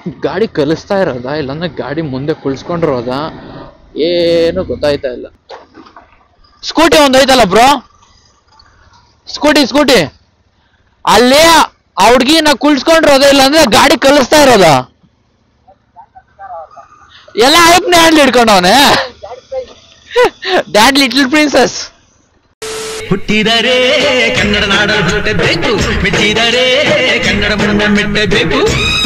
ಗಾಡಿ ಕಲಿಸ್ತಾ ಇರೋದಾ ಇಲ್ಲಾಂದ್ರೆ ಗಾಡಿ ಮುಂದೆ ಕುಳ್ಸ್ಕೊಂಡಿರೋದಾ ಏನು ಗೊತ್ತಾಯ್ತಾ ಇಲ್ಲ. ಸ್ಕೂಟಿ ಒಂದ್ ಐತಲ್ಲ ಬ್ರೋ, ಸ್ಕೂಟಿ ಅಲ್ಲಿ ಆ ಹುಡ್ಗಿನ ಕುಳ್ಸ್ಕೊಂಡಿರೋದ ಇಲ್ಲಾಂದ್ರೆ ಗಾಡಿ ಕಲಿಸ್ತಾ ಇರೋದ? ಎಲ್ಲ ಐಪ್ನೇ ಹ್ಯಾಂಡ್ಲ್ ಹಿಡ್ಕೊಂಡವನೆ. Dad little princess. ಹುಟ್ಟಿದರೆ ಕನ್ನಡ ನಾಡಲು ಹುಟ್ಟಬೇಕು, ಮೆಚ್ಚಿದರೆ ಕನ್ನಡ ಮಣ್ಣ ಮೆಟ್ಟಬೇಕು.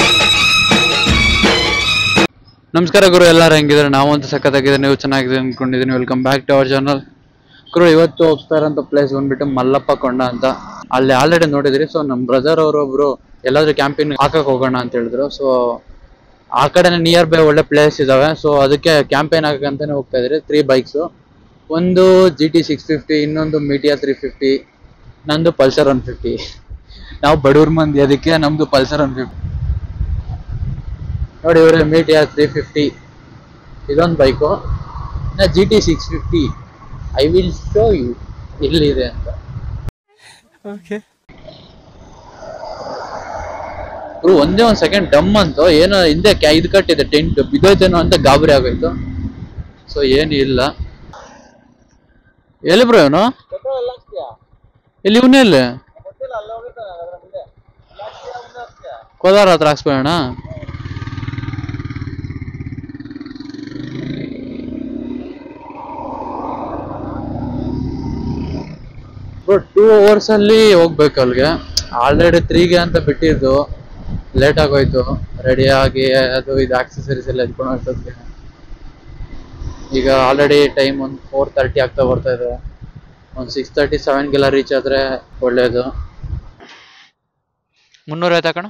ನಮಸ್ಕಾರ ಗುರು, ಎಲ್ಲರೂ ಹೆಂಗಿದ್ದಾರೆ? ನಾವಂತೂ ಸಖತ್ತಾಗಿದ್ದಾರೆ, ನೀವು ಚೆನ್ನಾಗಿದೆ ಅನ್ಕೊಂಡಿದ್ದೀನಿ. Welcome back to our channel. ಗುರು, ಇವತ್ತು ಹೋಗ್ತಾ ಇರೋಂಥ ಪ್ಲೇಸ್ ಬಂದ್ಬಿಟ್ಟು ಮಲ್ಲಪ್ಪ ಕೊಂಡ ಅಂತ. ಅಲ್ಲಿ ಆಲ್ರೆಡಿ ನೋಡಿದ್ರಿ. ಸೊ ನಮ್ಮ ಬ್ರದರ್ ಅವರೊಬ್ರು ಎಲ್ಲಾದ್ರೂ ಕ್ಯಾಂಪಿಂಗ್ ಹಾಕಕ್ ಹೋಗೋಣ ಅಂತ ಹೇಳಿದ್ರು. ಸೊ ಆ ಕಡೆನೇ ನಿಯರ್ ಬೈ ಒಳ್ಳೆ ಪ್ಲೇಸ್ ಇದಾವೆ. ಸೊ ಅದಕ್ಕೆ ಕ್ಯಾಂಪೇನ್ ಹಾಕಂತಾನೆ ಹೋಗ್ತಾ ಇದ್ರಿ. 3 ಬೈಕ್ಸು, ಒಂದು GT 650, ಇನ್ನೊಂದು ಮೀಟಿಯಾ 350, ನಂದು ಪಲ್ಸರ್ 150. ನಾವು ಬಡವ್ರ ಮಂದಿ, ಅದಕ್ಕೆ ನಮ್ದು ಪಲ್ಸರ್ 150. ನೋಡಿ ಇವ್ರೆ, ಮೀಟಿಯಾ 350 ಇದೊಂದು bike. GT 650 I will show you ಎಲ್ಲಿದೆ ಅಂತ. ಒಂದೇ ಒಂದು ಸೆಕೆಂಡ್ ಡಮ್ ಅಂತ ಏನೋ ಹಿಂದೆ ಇದು ಕಟ್ಟಿದೆ, ಟೆಂಟ್ ಬಿದ್ದೋಯ್ತೇನೋ ಅಂತ ಗಾಬರಿ ಆಗೋಯ್ತು. ಸೊ ಏನು ಇಲ್ಲ. ಎಲ್ಲಿ ಬ್ರೋ ಇವನು? ಇಲ್ಲಿ ಇವನೇ ಇಲ್ಲಿ ಕೋಲಾರ ಹತ್ರ ಹಾಕ್ಸ್ಬೋಣ. ಬ್ರೋ 2 hours ಅಲ್ಲಿ ಹೋಗ್ಬೇಕು ಅಲ್ಲಿಗೆ. ಆಲ್ರೆಡಿ 3ಗೆ ಅಂತ ಬಿಟ್ಟಿದ್ದು, ಲೇಟ್ ಆಗೋಯ್ತು ರೆಡಿ ಆಗಿ. ಅದು ಇದು ಆಕ್ಸೆಸರೀಸ್ ಎಲ್ಲ ಎತ್ಕೊಂಡು ಹೋಗ್ತದೆ. ಈಗ ಆಲ್ರೆಡಿ ಟೈಮ್ ಒಂದು 4:30 ಆಗ್ತಾ ಬರ್ತಾ ಇದೆ. ಒಂದು 6:30 7ಗೆಲ್ಲ ರೀಚ್ ಆದ್ರೆ ಒಳ್ಳೇದು. 300 ಆಯ್ತಾ ಕಣ?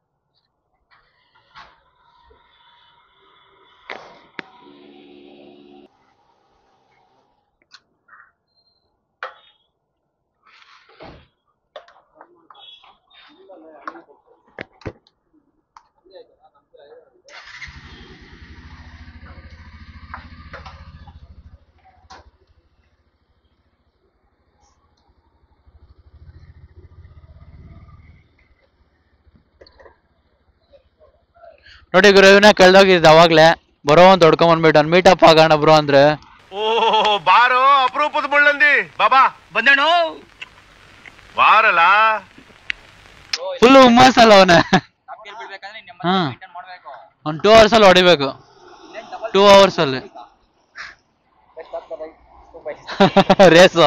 ನೋಡಿ ಗುರುವಿನ ಕಳ್ದೋಗಿದ್ದ ಅವಾಗ್ಲೇ. ಬರೋ ಅಂತ ಹೊಡ್ಕೊಂಬಂದ್ಬಿಟ್ಟು ಮೀಟಪ್ ಆಗೋಣ ಬ್ರೋ ಅಂದ್ರೆ, ಓ ಬಾರೋ ಅಪರೂಪದ ಮುಳ್ಳಂದಿ ಬಾಬಾ ಬಂದೇಣು ಬಾರಲ್ಲ. ಫುಲ್ ಹುಮ್ಮಸ್ ಅಲ್ಲ ಅವನ. ಒಂದು 2 hours ಅಲ್ಲಿ ಹೊಡಿಬೇಕು. 2 hours ಅಲ್ಲಿ ರೇಸು.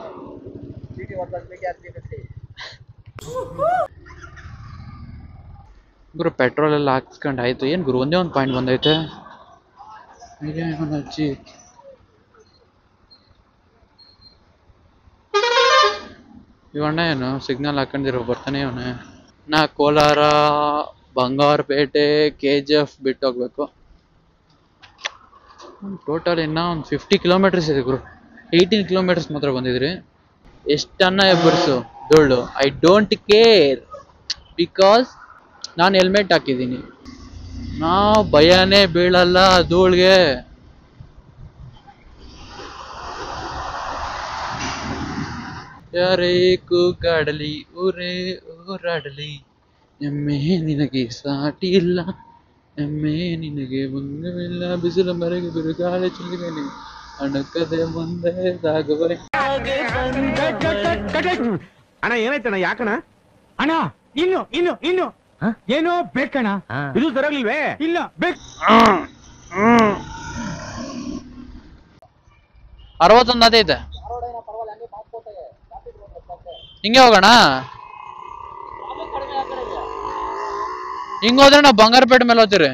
ಗುರು ಪೆಟ್ರೋಲ್ ಎಲ್ಲ ಹಾಕ್ಸ್ಕೊಂಡು ಆಯ್ತು. ಏನು ಗುರು, ಒಂದೇ ಒಂದು ಪಾಯಿಂಟ್ ಬಂದೈತೆ. ಅಜ್ಜಿ ಇವಣ್ಣ ಏನು ಸಿಗ್ನಲ್ ಹಾಕೊಂಡಿರೋ ಬರ್ತಾನೆ ಇವನೇ. ನಾ ಕೋಲಾರ, ಬಂಗಾರಪೇಟೆ, KGF ಬಿಟ್ಟು ಹೋಗ್ಬೇಕು. ಟೋಟಲ್ ಇನ್ನೂ ಒಂದು 50 ಕಿಲೋಮೀಟರ್ಸ್ ಇದೆ ಗುರು. 18 ಕಿಲೋಮೀಟರ್ಸ್ ಮಾತ್ರ ಬಂದಿದ್ರಿ. ಎಷ್ಟನ್ನ ಎಬ್ಬರಿಸು ಧೂಳು, ಐ ಡೋಂಟ್ ಕೇರ್, ಬಿಕಾಸ್ ನಾನು ಹೆಲ್ಮೆಟ್ ಹಾಕಿದ್ದೀನಿ. ನಾವು ಭಯನೇ ಬೀಳಲ್ಲ ಧೂಳ್ಗೆ. ಯಾರೇ ಕೂಗಾಡಲಿ, ಊರೇ ಊರಾಡಲಿ, ಎಮ್ಮೆ ನಿನಗೆ ಸಾಟಿ ಇಲ್ಲ, ಎಮ್ಮೆ ನಿನಗೆ ಮುಂದವಿಲ್ಲ, ಬಿಸಿಲ ಮರೆಗೆ ಬಿರುಗಾಳಿ ಚುಲಿಗಲಿ, ಅಣಕದೆ ಮುಂದೆ ಸಾಗುವೆ. ಅಣ್ಣ ಏನಾಯ್ತಣ್ಣ? ಯಾಕಣ ಅಣ್ಣ? ಇನ್ನು ಏನೋ ಬೇಕಣ್ಣ. ಇದು ತರಲಿಲ್ವೇ? ಇಲ್ಲ ಬೇಕು. 61 ಅದೈತೆ. ಹಿಂಗೆ ಹೋಗೋಣ. ಹಿಂಗ ಹೋದ್ರೆ ನಾವು ಬಂಗಾರಪೇಟೆ ಮೇಲೆ ಹೋಗ್ತೀರಿ.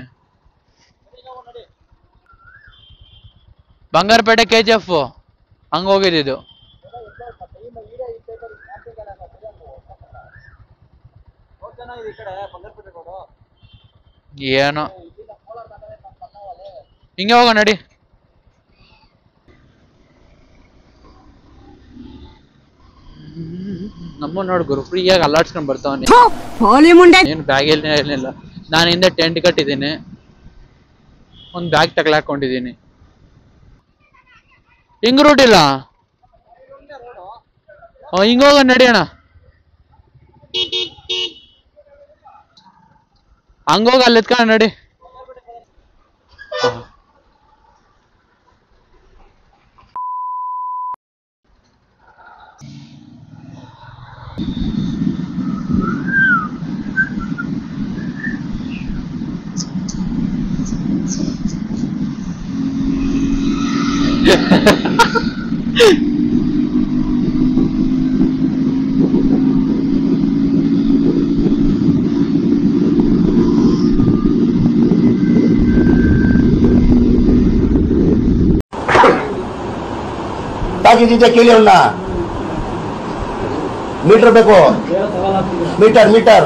ಬಂಗಾರಪೇಟೆ KGF ಹಂಗ ಹೋಗಿದ್ದು. ಏನೋ ಹಿಂಗೆ ಹೋಗೋ ನಡಿ. ನಮ್ಮ ನೋಡ್ ಗುರು ಫ್ರೀಯಾಗಿ ಅಲ್ಲಾಡ್ಸ್ಕೊಂಡ್ ಬರ್ತಾವನಿ. ಏನು ಬ್ಯಾಗ್ ಏನಿಲ್ಲ. ನಾನು ಹಿಂದೆ ಟೆಂಟ್ ಕಟ್ಟಿದ್ದೀನಿ, ಒಂದು ಬ್ಯಾಗ್ ತಗಲಾಕೊಂಡಿದ್ದೀನಿ. ಹಿಂಗ್ ರೂಟ್ ಇಲ್ಲ. ಹಿಂಗ ಹೋಗ ನಡಿಯೋಣ. ಹಂಗೋಗ ಅಲ್ಲಿ ಎತ್ಕೊಂಡ ನಡಿ. ಕೇಳಿ ಅವನ್ನ ಮೀಟರ್ ಬೇಕು, ಮೀಟರ್ ಮೀಟರ್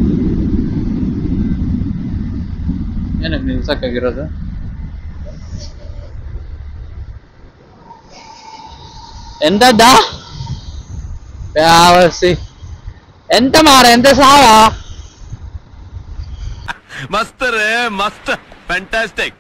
ಏನಕ್ಕೆ ನಿಲ್ಸಕ್ಕಾಗಿರೋದು? ಎಂತದ್ದ ಯಾವಸಿ ಎಂತ ಮಾರ ಎಂತ ಸಾವ ಮಸ್ತ್ ರೇ ಮಸ್ತ್ ಫ್ಯಾಂಟಾಸ್ಟಿಕ್.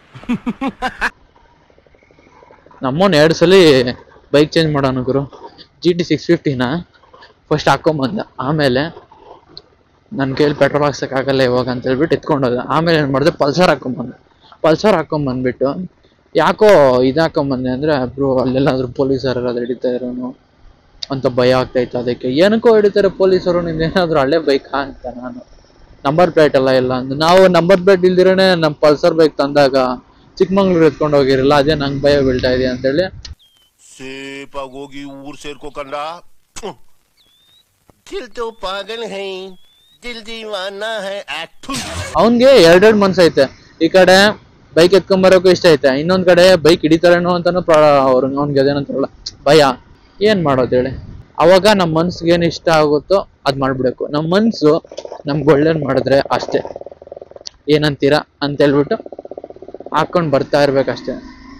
ನಮ್ಮನ್ 2 ಸಲ ಬೈಕ್ ಚೇಂಜ್ ಮಾಡೋಣ ಗುರು. GT 650ನ ಫಸ್ಟ್ ಹಾಕೊಂಬಂದ, ಆಮೇಲೆ ನನ್ನ ಕೈಯಲ್ಲಿ ಪೆಟ್ರೋಲ್ ಹಾಕ್ಸೋಕ್ಕಾಗಲ್ಲ ಇವಾಗ ಅಂತ ಹೇಳ್ಬಿಟ್ಟು ಎತ್ಕೊಂಡೋದ. ಆಮೇಲೆ ಏನು ಮಾಡಿದೆ, ಪಲ್ಸರ್ ಹಾಕೊಂಬಂದ್ಬಿಟ್ಟು ಯಾಕೋ ಇದು ಹಾಕೊಂಬಂದೆ ಅಂದರೆ ಬ್ರೋ ಅಲ್ಲೆಲ್ಲಾದ್ರೂ ಪೊಲೀಸರು ಅದು ಹಿಡಿತಾ ಇರೋನು ಅಂತ ಭಯ ಆಗ್ತಾಯಿತ್ತು. ಅದಕ್ಕೆ ಏನಕ್ಕೋ ಹಿಡಿತಾರೆ ಪೊಲೀಸರು, ನಿಮ್ದೇನಾದರೂ ಹಳೆ ಬೈಕಾ ಅಂತ. ನಾನು ನಂಬರ್ ಪ್ಲೇಟ್ ಎಲ್ಲ ಇಲ್ಲ ಅಂದ. ನಾವು ನಂಬರ್ ಪ್ಲೇಟ್ ಇಲ್ದಿರೇ ನಮ್ಮ ಪಲ್ಸರ್ ಬೈಕ್ ತಂದಾಗ ಚಿಕ್ಕಮಂಗ್ಳೂರು ಎತ್ಕೊಂಡು ಹೋಗಿರಲಿಲ್ಲ, ಅದೇ ನಂಗೆ ಭಯ ಬೀಳ್ತಾ ಇದೆ ಅಂತೇಳಿ ಸೇಫಾಗಿ ಹೋಗಿ ಊರ್ ಸೇರ್ಕೋಕಂಡ. ದಿಲ್ ತೋ ಪಾಗಲ್ ಹೈ ದಿಲ್ ದೀವಾನಾ ಹೈ. ಅವನ್ಗೆ 2 ಮನ್ಸು ಐತೆ. ಈ ಕಡೆ ಬೈಕ್ ಎತ್ಕೊಂಬರೋಕ್ಕೂ ಇಷ್ಟ ಐತೆ, ಇನ್ನೊಂದ್ ಕಡೆ ಬೈಕ್ ಹಿಡಿತಾರೇನೋ ಅಂತಾನು ಅವ್ನಿಗೆ ಅದೇನಂತಾರಲ್ಲ ಭಯ. ಏನ್ ಮಾಡೋದು ಹೇಳಿ? ಅವಾಗ ನಮ್ಮ ಮನ್ಸಿಗೆ ಏನು ಇಷ್ಟ ಆಗುತ್ತೋ ಅದ್ ಮಾಡ್ಬಿಡ್ಬೇಕು. ನಮ್ಮ ಮನ್ಸು ನಮ್ಗೆ ಒಳ್ಳೇದ್ ಮಾಡಿದ್ರೆ ಅಷ್ಟೇ, ಏನಂತೀರಾ ಅಂತ ಹೇಳ್ಬಿಟ್ಟು ಹಾಕೊಂಡು ಬರ್ತಾ ಇರ್ಬೇಕಷ್ಟೇ.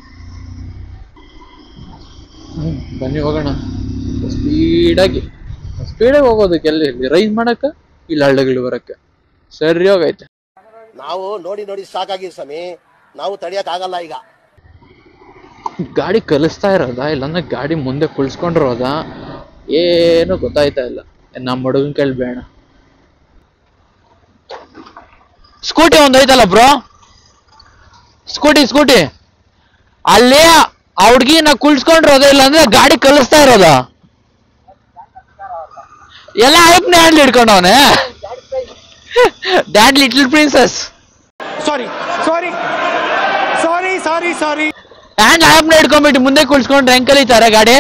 ಬನ್ನಿ ಹೋಗೋಣ. ಸ್ಪೀಡಾಗಿ ಹೋಗೋದಕ್ಕೆ ಎಲ್ಲಿ ರೈಸ್ ಮಾಡಕ್ಕ, ಇಲ್ಲ ಹಳ್ಳಗಳು ಬರಕ್ಕೆ ಸರಿ ಹೋಗೈತೆ. ನಾವು ನೋಡಿ ನೋಡಿ ಸಾಕಾಗಿ ಸ್ವಾಮಿ, ನಾವು ತಡಿಯಕ್ ಆಗಲ್ಲ ಈಗ. ಗಾಡಿ ಕಲಿಸ್ತಾ ಇರೋದಾ ಇಲ್ಲಾಂದ್ರೆ ಗಾಡಿ ಮುಂದೆ ಕುಳ್ಸ್ಕೊಂಡಿರೋದಾ ಏನು ಗೊತ್ತಾಯ್ತಾ ಇಲ್ಲ. ನಮ್ಮ ಹುಡುಗನ್ ಕೇಳಿ ಬೇಡ. ಸ್ಕೂಟಿ ಒಂದೈತಲ್ಲ ಬ್ರೋ, ಸ್ಕೂಟಿ ಅಲ್ಲಿ ಆ ಹುಡ್ಗಿನ ಕುಳ್ಸ್ಕೊಂಡಿರೋದ ಇಲ್ಲಾಂದ್ರೆ ಗಾಡಿ ಕಲಿಸ್ತಾ ಇರೋದ? ಎಲ್ಲ ಐಪ್ನ ಹ್ಯಾಂಡ್ಲ್ ಹಿಡ್ಕೊಂಡವನೆ. Dad little princess sorry hand ಆಪ್ನ ಹಿಡ್ಕೊಂಡ್ಬಿಟ್ಟು ಮುಂದೆ ಕುಳ್ಸ್ಕೊಂಡ್ರೆ ಹೆಂಗ್ ಕಲಿತಾರೆ ಗಾಡಿ?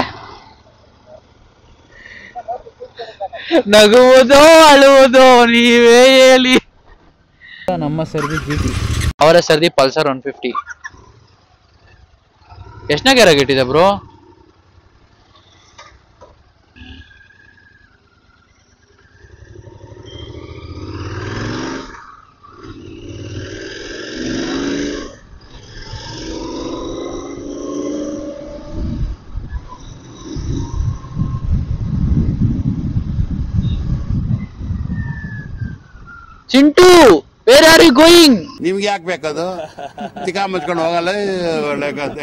ನಗುವುದೋ ಅಳುವುದೋ ನೀವೇ ಹೇಳಿ. ನಮ್ಮ ಸರ್ದಿ GT, ಅವರ ಸರ್ದಿ ಪಲ್ಸರ್ 150. ಎಷ್ಟನೇ ಗ್ಯಾರಾಗ್ ಇಟ್ಟಿದೆ bro? Chintu, where are you going? ನಿಮ್ಗೆ ಯಾಕೆ ಬೇಕದು? ಚಿಕ್ಕ ಮುಚ್ಕೊಂಡು ಹೋಗಲ್ಲ, ಒಳ್ಳೆ ಕಥೆ.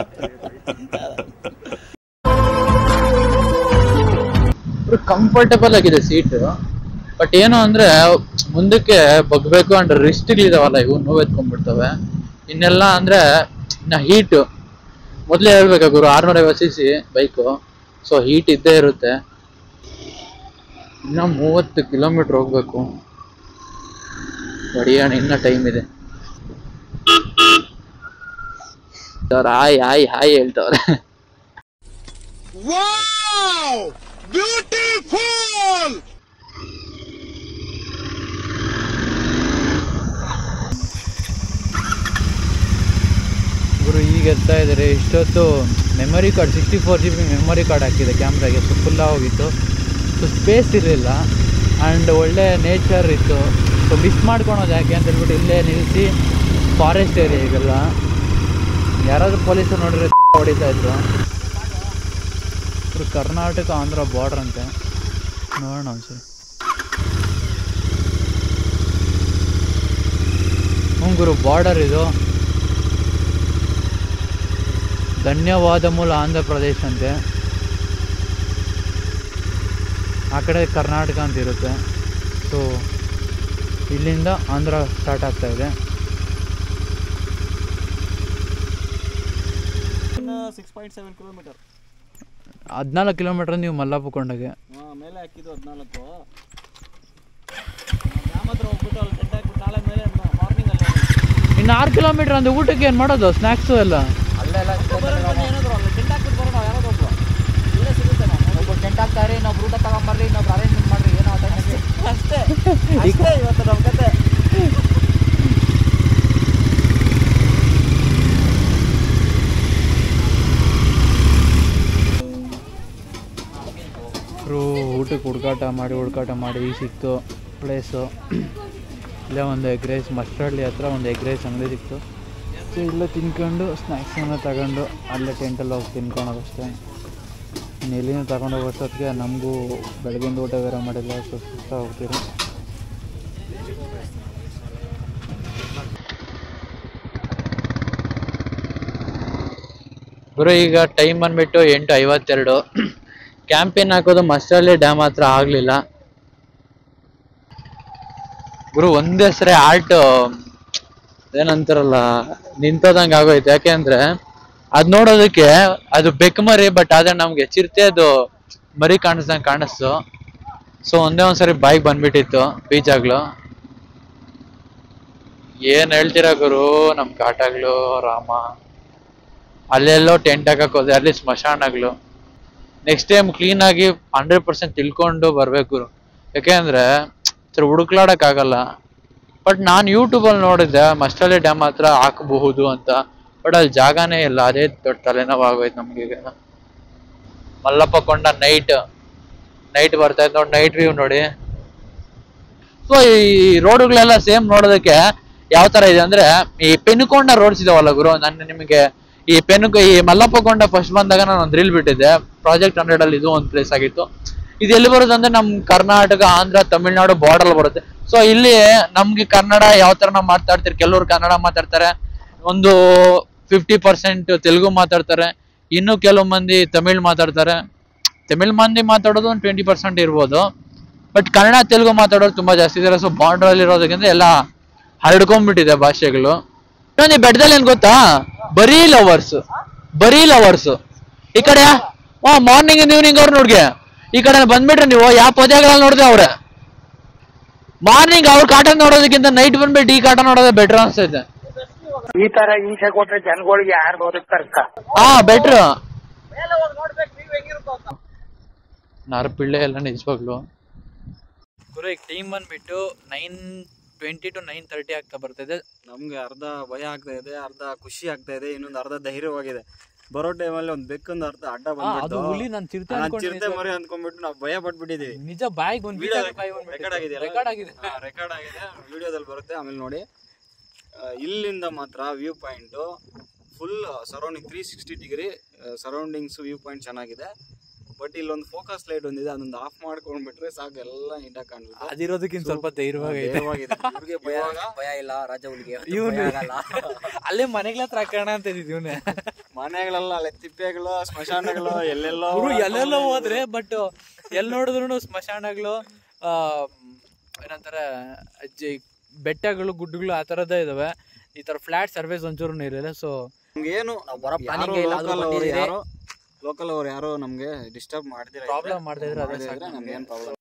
ಕಂಫರ್ಟಬಲ್ ಆಗಿದೆ ಸೀಟ್, ಬಟ್ ಏನು ಅಂದ್ರೆ ಮುಂದಕ್ಕೆ ಬಗ್ಬೇಕು ಅಂಡ್ ರಿಸ್ಟ್ಗಳಿದಾವಲ್ಲ, ಇವು ನೋವೆತ್ಕೊಂಡ್ಬಿಡ್ತವೆ. ಇನ್ನೆಲ್ಲ ಅಂದ್ರೆ ಇನ್ನ ಹೀಟ್ ಮೊದಲೇ ಹೇಳ್ಬೇಕಾ ಗುರು, 650cc ಬೈಕು, ಸೊ ಹೀಟ್ ಇದ್ದೇ ಇರುತ್ತೆ. ಇನ್ನ 30 ಕಿಲೋಮೀಟರ್ ಹೋಗ್ಬೇಕು. ಹೊಡಿಯೋಣ, ಇನ್ನ ಟೈಮ್ ಇದೆ. ಹಾಯ್ ಹೇಳ್ತವ್ರೆ. ಗುರು ಈಗ ಎತ್ತಾ ಇದ್ದಾರೆ. ಇಷ್ಟೊತ್ತು memory card 64 GB memory card ಹಾಕಿದೆ ಕ್ಯಾಮ್ರಾಗೆ, ಸೊ ಫುಲ್ ಹೋಗಿತ್ತು. ಸೊ ಸ್ಪೇಸ್ ಇರಲಿಲ್ಲ ಆ್ಯಂಡ್ ಒಳ್ಳೆ ನೇಚರ್ ಇತ್ತು. ಸೊ ಮಿಸ್ ಮಾಡ್ಕೊಳೋದು ಯಾಕೆ ಅಂತ ಹೇಳ್ಬಿಟ್ಟು ಇಲ್ಲೇ ನಿಲ್ಲಿಸಿ, ಫಾರೆಸ್ಟ್ ಏರಿಯಾ ಈಗೆಲ್ಲ. ಯಾರಾದರೂ ಪೊಲೀಸರು ನೋಡಿದ್ರೆ ಹೊಡಿತಾ ಇದ್ರು. ಕರ್ನಾಟಕ ಆಂಧ್ರ ಬಾರ್ಡರ್ ಅಂತೆ, ನೋಡೋಣ ಒಂದ್ಸರಿ. ಗುರು ಬಾರ್ಡರ್ ಇದು. ಧನ್ಯವಾದ ಮೂಲ ಆಂಧ್ರ ಪ್ರದೇಶ ಅಂತೆ, ಆ ಕಡೆ ಕರ್ನಾಟಕ ಅಂತ ಇರುತ್ತೆ. ಸೊ ಇಲ್ಲಿಂದ ಆಂಧ್ರ ಸ್ಟಾರ್ಟ್ ಆಗ್ತಾ ಇದೆ. 6.7 ಕಿಲೋಮೀಟರ್. 14 ಕಿಲೋಮೀಟರ್ ನೀವು ಮಲ್ಲಾಪುಕೊಂಡಗೆ ಮೇಲೆ ಹಾಕಿದ್ದು 14. ಡ್ಯಾಮ್ ಹತ್ರ ಹೋಗ್ಬಿಟ್ಟು ಅಲ್ಲಿ ಟೆಂಟ್ ಹಾಕ್ಬಿಟ್ಟು ನಾಳೆ ಮೇಲೆ ಮಾರ್ನಿಂಗ್ ಅಲ್ಲಿ ಇನ್ನು 6 ಕಿಲೋಮೀಟರ್ ಅಂದರೆ ಊಟಕ್ಕೆ ಏನು ಮಾಡೋದು? ಸ್ನ್ಯಾಕ್ಸು ಎಲ್ಲ ಅಲ್ಲೆಲ್ಲ ಏನಾದ್ರು ಅಲ್ಲಿ ಟೆಂಟ್ ಹಾಕ್ಬಿಟ್ಟು ಬರೋಣ. ಯಾರಾದ್ರು ಒಬ್ಬ ಇಲ್ಲೇ ಸಿಗುತ್ತೆ. ಒಬ್ಬರು ಟೆಂಟ್ ಹಾಕ್ತಾರೆ, ಇನ್ನೊಬ್ರು ಊಟ ತಗೊಂಬರ್ರಿ, ಇನ್ನೊಬ್ರು ಅರೇಂಜ್ಮೆಂಟ್ ಮಾಡ್ರಿ, ಏನೋ ಅಷ್ಟೇ ಅಷ್ಟೇ ಇವತ್ತು ನಮ್ಮ ಕತೆ. ಊಟಕ್ಕೆ ಹುಡುಕಾಟ ಮಾಡಿ ಸಿಕ್ತು ಪ್ಲೇಸು. ಇಲ್ಲೇ ಒಂದು ಎಗ್ ರೈಸ್, ಮಸ್ಟರ್ಡ್ಲಿ ಹತ್ರ ಒಂದು ಎಗ್ ರೈಸ್ ಅಂಗಡಿ ಸಿಕ್ತು. ಸೊ ಇಲ್ಲೇ ತಿನ್ಕೊಂಡು ಸ್ನ್ಯಾಕ್ಸನ್ನು ತಗೊಂಡು ಅಲ್ಲೇ ಟೆಂಟಲ್ಲಿ ಹೋಗಿ ತಿನ್ಕೊಳೋದಷ್ಟೇ. ಇನ್ನು ಎಲ್ಲಿನೂ ತಗೊಂಡು ಹೋಗೋಷ್ಟೊತ್ತಿಗೆ ನಮಗೂ ಬೆಳಗಿಂದ ಊಟ ಬೇರೆ ಮಾಡಿಲ್ಲ, ಸೊ ಸುಸ್ತಾ ಹೋಗ್ತೀರಿ. ಗುರು ಈಗ ಟೈಮ್ ಬಂದ್ಬಿಟ್ಟು 8:52. ಕ್ಯಾಂಪೇನ್ ಹಾಕೋದು ಮಸ್ಟರ್ಲಿ ಡ್ಯಾಮ್ ಹತ್ರ ಆಗಲಿಲ್ಲ ಗುರು. ಒಂದೇ ಸರಿ ಆಲ್ಟ್ ಏನಂತಾರಲ್ಲ ನಿಂತೋದಂಗೆ ಆಗೋಯ್ತು. ಯಾಕೆ ಅಂದರೆ ಅದು ನೋಡೋದಕ್ಕೆ ಅದು ಬೆಕ್ಕು ಮರಿ, ಬಟ್ ಆದರೆ ನಮಗೆ ಚಿರತೆ ಅದು ಮರಿ ಕಾಣಿಸ್ದಂಗೆ ಕಾಣಿಸ್ತು. ಸೊ ಒಂದೇ ಒಂದ್ಸರಿ ಬಾಯಿಗೆ ಬಂದ್ಬಿಟ್ಟಿತ್ತು ಬೀಜಾಗ್ಲು. ಏನು ಹೇಳ್ತೀರಾ ಗುರು ನಮ್ಮ ಕಾಟಾಗ್ಲು ರಾಮ. ಅಲ್ಲೆಲ್ಲೋ ಟೆಂಟ್ ಹಾಕಕ್ಕೆ ಹೋದೆ, ಅಲ್ಲಿ ಸ್ಮಶಾನಗಳು. ನೆಕ್ಸ್ಟ್ ಟೈಮ್ ಕ್ಲೀನಾಗಿ 100% ತಿಳ್ಕೊಂಡು ಬರ್ಬೇಕು ಗುರು. ಯಾಕೆ ಅಂದರೆ ಸರ್ ಹುಡುಕ್ಲಾಡೋಕ್ಕಾಗಲ್ಲ. ಬಟ್ ನಾನು ಯೂಟ್ಯೂಬಲ್ಲಿ ನೋಡಿದ್ದೆ ಮಸ್ಟರ್ಲಿ ಡ್ಯಾಮ್ ಹತ್ರ ಹಾಕಬಹುದು ಅಂತ, ಬಟ್ ಅಲ್ಲಿ ಜಾಗನೇ ಇಲ್ಲ. ಅದೇ ದೊಡ್ಡ ತಲೆನೋವಾಗೋಯ್ತು ನಮಗೀಗ. ಮಲ್ಲಪ್ಪ ಕೊಂಡ ನೈಟ್ ಬರ್ತಾ ಇತ್ತು ನೋಡಿ, ನೈಟ್ ವ್ಯೂ ನೋಡಿ. ಸೊ ಈ ರೋಡುಗಳೆಲ್ಲ ಸೇಮ್ ನೋಡೋದಕ್ಕೆ ಯಾವ ಥರ ಇದೆ ಅಂದರೆ, ಈ ಪೆನುಕೊಂಡ ರೋಡ್ಸ್ ಇದಾವಲ್ಲ ಗುರು. ನಾನು ನಿಮಗೆ ಈ ಮಲ್ಲಪ್ಪ ಕೊಂಡ ಫಸ್ಟ್ ಬಂದಾಗ ನಾನು ಒಂದು ರೀಲ್ ಬಿಟ್ಟಿದ್ದೆ. ಪ್ರಾಜೆಕ್ಟ್ 100 ಅಲ್ಲಿ ಇದು ಒಂದು ಪ್ಲೇಸ್ ಆಗಿತ್ತು. ಇದು ಎಲ್ಲಿ ಬರುತ್ತೆ ಅಂದರೆ ನಮ್ಮ ಕರ್ನಾಟಕ, ಆಂಧ್ರ, ತಮಿಳ್ನಾಡು ಬಾರ್ಡರ್ ಬರುತ್ತೆ. ಸೊ ಇಲ್ಲಿ ನಮ್ಗೆ ಕನ್ನಡ ಯಾವ ಥರ ನಾವು ಮಾತಾಡ್ತೀರಿ, ಕೆಲವ್ರು ಕನ್ನಡ ಮಾತಾಡ್ತಾರೆ, ಒಂದು 50% ತೆಲುಗು ಮಾತಾಡ್ತಾರೆ, ಇನ್ನು ಕೆಲವು ಮಂದಿ ತಮಿಳ್ ಮಾತಾಡ್ತಾರೆ. ತಮಿಳ್ ಮಂದಿ ಮಾತಾಡೋದು ಒಂದು 20% ಇರ್ಬೋದು, ಬಟ್ ಕನ್ನಡ ತೆಲುಗು ಮಾತಾಡೋರು ತುಂಬ ಜಾಸ್ತಿ ಇದ್ದಾರೆ. ಸೊ ಬಾರ್ಡ್ರಲ್ಲಿ ಇರೋದಕ್ಕಿಂತ ಎಲ್ಲ ಹರಡ್ಕೊಂಡ್ಬಿಟ್ಟಿದೆ ಭಾಷೆಗಳು. ಇನ್ನೊಂದು ಈ ಬೆಟ್ಟದಲ್ಲಿ ಏನು ಗೊತ್ತಾ, ಬರೀ ಲವರ್ಸ್. ಈ ಕಡೆ ಮಾರ್ನಿಂಗ್ ಇಂದ ಈವ್ನಿಂಗ್ ಅವ್ರು ನೋಡ್ಗೆ, ಈ ಕಡೆ ಬಂದ್ಬಿಟ್ರೆ ನೀವು ಯಾವ ಪದ್ಯಗಳಲ್ಲಿ ನೋಡಿದ್ರೆ ಅವ್ರೆ. ಮಾರ್ನಿಂಗ್ ಅವ್ರ ಕಾಟ ನೋಡೋದಕ್ಕಿಂತ ನೈಟ್ ಬಂದ್ಬಿಟ್ಟು ಈ ಕಾಟ ನೋಡೋದೇ ಬೆಟರ್ ಅನ್ಸ್ತೈತೆ. ಈ ತರ ಹಿಂಸೆ ಕೊಟ್ರೆ ಜನಗಳಿಗೆ ಯಾರು ಬದುಕ್ತಾರ? ಬೆಟ್ರ್ ನಾರ್ಪಿಳ್ಳೆ ಎಲ್ಲ ನಿಜವಾಗ್ಲು ಗುರು. ಈಗ ಟೈಮ್ ಬಂದ್ಬಿಟ್ಟು 9:20 to 9:30 ಆಗ್ತಾ ಬರ್ತಿದೆ. ನಮ್ಗೆ ಅರ್ಧ ಭಯ ಆಗ್ತಾ ಇದೆ, ಅರ್ಧ ಖುಷಿ ಆಗ್ತಾ ಇದೆ, ಇನ್ನೊಂದು ಅರ್ಧ ಧೈರ್ಯವಾಗಿದೆ. ಬರೋ ಟೈಮಲ್ಲಿ ಒಂದು ಬೆಕ್ಕೊಂದು ಅರ್ಧ ಅಡ್ಡ ಬಂದ್ಬಿಟ್ಟು ಚಿರತೆ ಮರಿ ಅಂದ್ಕೊಂಡ್ಬಿಟ್ಟು ನಾವು ಭಯ ಪಟ್ಬಿಟ್ಟಿದೀವಿ. ನಿಜ ಬಾಯಿಗೆ ಒಂದು ರೆಕಾರ್ಡ್ ಆಗಿದೆ, ವಿಡಿಯೋದಲ್ಲಿ ಬರುತ್ತೆ ಆಮೇಲೆ ನೋಡಿ. ಇಲ್ಲಿಂದ ಮಾತ್ರ view point full surrounding 360 degree surroundings view point ಚೆನ್ನಾಗಿದೆ. ಬಟ್ ಇಲ್ಲೊಂದು ಫೋಕಸ್ ಲೈಟ್ ಒಂದಿದೆ, ಅದೊಂದು ಆಫ್ ಮಾಡ್ಕೊಂಡ್ಬಿಟ್ರೆ ಸಾಕು, ಎಲ್ಲ ನೀಟಾಗಿ ಕಾಣ್ಬಿಟ್ಟು ಅದಿರೋದಕ್ಕಿಂತ ಸ್ವಲ್ಪ ಧೈರ್ಯವಾಗಿದೆ. ಭಯ ಇಲ್ಲ ರಾಜವುಲಿಗೆ. ಅಲ್ಲೇ ಮನೆಗಳ ಹತ್ರ ಹಾಕೋಣ ಅಂತ ಇದ್ದೀವಿ. ಮನೆಗಳೆಲ್ಲ ಅಲ್ಲೇ ತಿಪ್ಪೆಗಳು, ಸ್ಮಶಾನಗಳು, ಎಲ್ಲೆಲ್ಲೋ ಹೋದ್ರೆ ಬಟ್ ಎಲ್ಲಿ ನೋಡಿದ್ರು ಸ್ಮಶಾನಗಳು, ಏನಂತಾರೆ ಬೆಟ್ಟಗಳು, ಗುಡ್ಡಗಳು ಆ ಥರದ್ದೇ ಇದಾವೆ. ಈ ಥರ ಫ್ಲಾಟ್ ಸರ್ವೇಸ್ ಒಂಚೂರು ಇರಲಿಲ್ಲ. ಸೊ ನಮ್ಗೇನು ಲೋಕಲ್ ಅವ್ರು ಯಾರೋ ನಮ್ಗೆ ಡಿಸ್ಟರ್ಬ್ ಮಾಡ್ದಿರ ಪ್ರಾಬ್ಲಮ್ ಮಾಡ್ತಿದ್ರೆ ನಮ್ಗೇನು ಪ್ರಾಬ್ಲಮ್.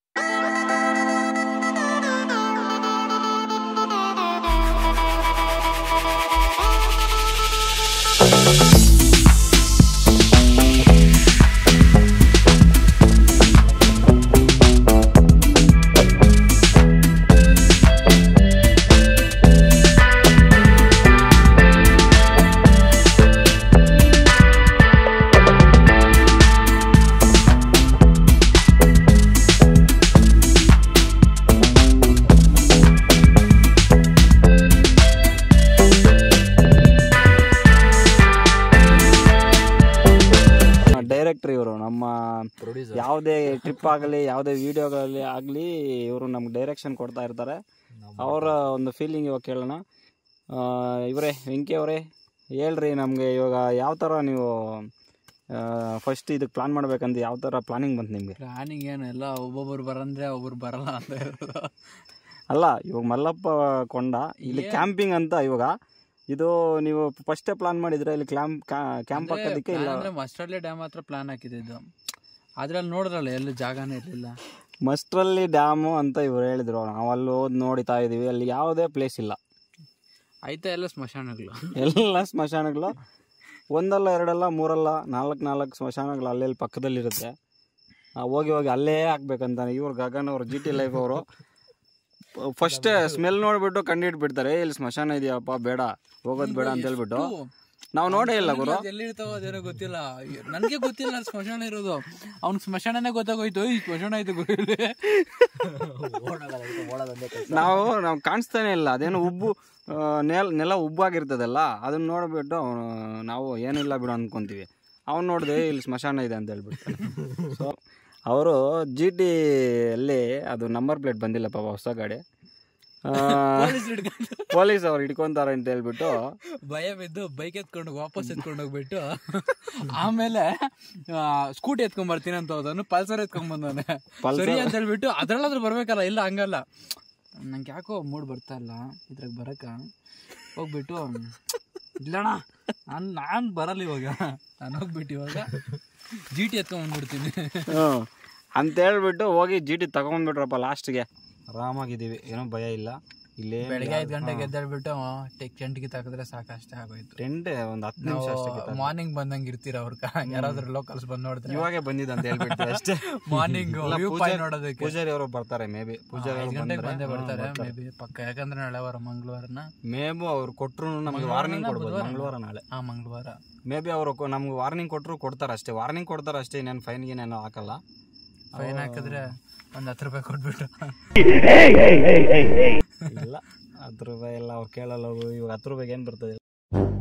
ಡೈರೆಕ್ಟರ್ ಇವರು, ನಮ್ಮ ಯಾವುದೇ ಟ್ರಿಪ್ ಆಗಲಿ ಯಾವುದೇ ವಿಡಿಯೋಗಳಲ್ಲಿ ಆಗಲಿ ಇವರು ನಮ್ಗೆ ಡೈರೆಕ್ಷನ್ ಕೊಡ್ತಾ ಇರ್ತಾರೆ. ಅವರ ಒಂದು ಫೀಲಿಂಗ್ ಇವಾಗ ಕೇಳೋಣ. ಇವರೇ ವೆಂಕಿ ಅವರೇ ಹೇಳ್ರಿ, ನಮಗೆ ಇವಾಗ ಯಾವ ಥರ ನೀವು ಫಸ್ಟ್ ಇದಕ್ಕೆ ಪ್ಲಾನ್ ಮಾಡ್ಬೇಕಂತ ಯಾವ ಥರ ಪ್ಲಾನಿಂಗ್ ಬಂತು ನಿಮಗೆ? ಪ್ಲಾನಿಂಗ್ ಏನು ಎಲ್ಲ ಒಬ್ಬೊಬ್ರು ಬರಂದ್ರೆ ಒಬ್ಬರು ಬರಲ್ಲ ಅಂತ ಇರೋದು. ಅಲ್ಲ ಇವಾಗ ಮಲ್ಲಪ್ಪ ಕೊಂಡ ಇಲ್ಲಿ ಕ್ಯಾಂಪಿಂಗ್ ಅಂತ. ಇವಾಗ ಇದು ನೀವು ಫಸ್ಟೇ ಪ್ಲಾನ್ ಮಾಡಿದ್ರೆ ಇಲ್ಲಿ ಕ್ಯಾಂಪ್ ಹಾಕೋದಕ್ಕೆ ಇಲ್ಲ. ಮಸ್ಟ್ರಲ್ಲಿ ಡ್ಯಾಮ್ ಹತ್ರ ಪ್ಲಾನ್ ಹಾಕಿದ್ದು, ಅದ್ರಲ್ಲಿ ನೋಡಿದ್ರಲ್ಲ ಎಲ್ಲಿ ಜಾಗನೇ ಇರಲಿಲ್ಲ. ಮಸ್ಟ್ರಲ್ಲಿ ಡ್ಯಾಮು ಅಂತ ಇವ್ರು ಹೇಳಿದ್ರು. ನಾವು ಅಲ್ಲಿ ಹೋದ್ ನೋಡ್ತಾ ಇದೀವಿ, ಅಲ್ಲಿ ಯಾವುದೇ ಪ್ಲೇಸ್ ಇಲ್ಲ. ಆಯ್ತಾ ಎಲ್ಲ ಸ್ಮಶಾನಗಳು, ಎಲ್ಲ ಸ್ಮಶಾನಗಳು. ಒಂದಲ್ಲ ಎರಡಲ್ಲ ಮೂರಲ್ಲ 4 ಸ್ಮಶಾನಗಳು ಅಲ್ಲೆಲ್ಲಿ ಪಕ್ಕದಲ್ಲಿರುತ್ತೆ. ಹೋಗಿ ಅಲ್ಲೇ ಹಾಕ್ಬೇಕಂತಾನೆ ಇವ್ರು ಗಗನ್ ಅವರು GT ಲೈಫ್ ಅವರು ಫಸ್ಟ್ ಸ್ಮೆಲ್ ನೋಡ್ಬಿಟ್ಟು ಕಂಡಿಡ್ಬಿಡ್ತಾರೆ, ಇಲ್ಲಿ ಸ್ಮಶಾನ ಇದೆಯಪ್ಪ ಬೇಡ ಹೋಗೋದು ಬೇಡ ಅಂತ ಹೇಳ್ಬಿಟ್ಟು. ನಾವು ನೋಡೇ ಇಲ್ಲ ಗುರು, ಎಲ್ಲಿರ್ತಾವ ಅದೇನೋ ಗೊತ್ತಿಲ್ಲ, ನನಗೆ ಗೊತ್ತಿಲ್ಲ ಸ್ಮಶಾನ ಇರೋದು. ಅವ್ನಿಗೆ ಸ್ಮಶಾನನೇ ಗೊತ್ತಾಗೋಯ್ತು, ಈ ಸ್ಮಶಾನ ಆಯ್ತು ಗುರು. ನಾವು ಕಾಣಿಸ್ತಾನೆ ಇಲ್ಲ, ಅದೇನೋ ಉಬ್ಬು ನೆಲ ಉಬ್ಬಾಗಿರ್ತದಲ್ಲ, ಅದನ್ನ ನೋಡ್ಬಿಟ್ಟು ನಾವು ಏನಿಲ್ಲ ಬಿಡು ಅನ್ಕೊಂತೀವಿ. ಅವ್ನು ನೋಡಿದೆ ಇಲ್ಲಿ ಸ್ಮಶಾನ ಇದೆ ಅಂತ ಹೇಳ್ಬಿಡ್ತಾನೆ. ಸೊ ಅವರು GT ಅಲ್ಲಿ ಅದು ನಂಬರ್ ಪ್ಲೇಟ್ ಬಂದಿಲ್ಲ ಪಾಪ, ಹೊಸ ಗಾಡಿ. ಪೊಲೀಸ್ ಅವ್ರು ಹಿಡ್ಕೊಂತಾರೆ ಅಂತ ಹೇಳ್ಬಿಟ್ಟು ಭಯ ಬಿದ್ದು ಬೈಕ್ ಎತ್ಕೊಂಡು ವಾಪಸ್ ಎತ್ಕೊಂಡು ಹೋಗ್ಬಿಟ್ಟು ಆಮೇಲೆ ಸ್ಕೂಟಿ ಎತ್ಕೊಂಡ್ ಬರ್ತೀನಿ ಅಂತ ಹೋದನು, ಪಲ್ಸರ್ ಎತ್ಕೊಂಡ್ ಬಂದವನೆ ಸರಿ ಅಂತ ಹೇಳ್ಬಿಟ್ಟು ಅದ್ರಲ್ಲಾದ್ರೂ ಬರ್ಬೇಕಲ್ಲ. ಇಲ್ಲ ಹಂಗಲ್ಲ, ನಂಗೆ ಯಾಕೋ ಮೂಡ್ ಬರ್ತಾ ಇಲ್ಲ ಇದ್ರಾಗ ಬರಕ. ಹೋಗ್ಬಿಟ್ಟು ಇಲ್ಲಣ್ಣ ನಾನು ಬರಲ್ಲ ಇವಾಗ, ನಾನು ಹೋಗ್ಬಿಟ್ಟು ಇವಾಗ GT ಎತ್ಕೊಂಡ್ ಬಂದ್ಬಿಡ್ತೀನಿ ಅಂತ ಹೇಳ್ಬಿಟ್ಟು ಹೋಗಿ GT ತಗೊಂಡ್ಬಿಟ್ರಪ್ಪ. ಲಾಸ್ಟ್ಗೆ ಆರಾಮಾಗಿದ್ದೀವಿ, ಏನೋ ಭಯ ಇಲ್ಲ. ಇಲ್ಲೇ ಬೆಳಗ್ಗೆ 5 ಗಂಟೆಗೆ ಎದ್ದೇಳ್ಬಿಟ್ಟು ಟೆಂಟ್ಗೆ ತಗದ್ರೆ ಸಾಕಷ್ಟೇ ಆಗೋಯ್ತು. ಟೆಂಟ್ ಒಂದು 10 ನಿಮಿಷ ಅಷ್ಟೇ. ಮಾರ್ನಿಂಗ್ ಬಂದಂಗೆ ಇರ್ತೀರ ಅವ್ರ ಯಾರಾದ್ರೂ ಲೋಕಲ್ಸ್ ಬಂದ್ ನೋಡಿದ್ರೆ ಇವಾಗೆ ಬಂದಿದ್ದ ಅಂತ ಹೇಳ್ಬಿಡ್ತೀವಿ ಅಷ್ಟೇ. ಮಾರ್ನಿಂಗ್ ನೋಡೋದಕ್ಕೆ ಪೂಜಾರಿ ಅವರು ಬರ್ತಾರೆ, ಮೇ ಬಿ ಪೂಜಾರಿ 5 ಗಂಟೆಗೆ ಬಂದೇ ಬರ್ತಾರೆ ಮೇ ಬಿ ಪಕ್ಕ. ಯಾಕಂದ್ರೆ ನಾಳೆ ವಾರ ಮಂಗಳವಾರನ ಮೇಬು ಅವ್ರು ಕೊಟ್ರು ನಮ್ಗೆ ವಾರ್ನಿಂಗ್ ಕೊಡ್ಬೋದು. ಮಂಗಳವಾರ ನಾಳೆ ಮಂಗಳವಾರ ಮೇ ಬಿ ಅವರು ನಮ್ಗೆ ವಾರ್ನಿಂಗ್ ಕೊಟ್ಟರು ಕೊಡ್ತಾರೆ ಅಷ್ಟೇ. ವಾರ್ನಿಂಗ್ ಕೊಡ್ತಾರೆ ಅಷ್ಟೇ, ಇನ್ನೇನು ಫೈನ್ ಗೀನೇನೋ ಹಾಕಲ್ಲ. ಫೈನ್ ಹಾಕಿದ್ರೆ ಒಂದು 10 ರೂಪಾಯಿ ಕೊಟ್ಬಿಟ್ಟು ಇಲ್ಲ 10 ರೂಪಾಯಿ ಎಲ್ಲ ಅವ್ರು ಕೇಳಲ್ಲ. ಇವಾಗ 10 ರೂಪಾಯಿಗೆ ಏನು ಬರ್ತದೆ.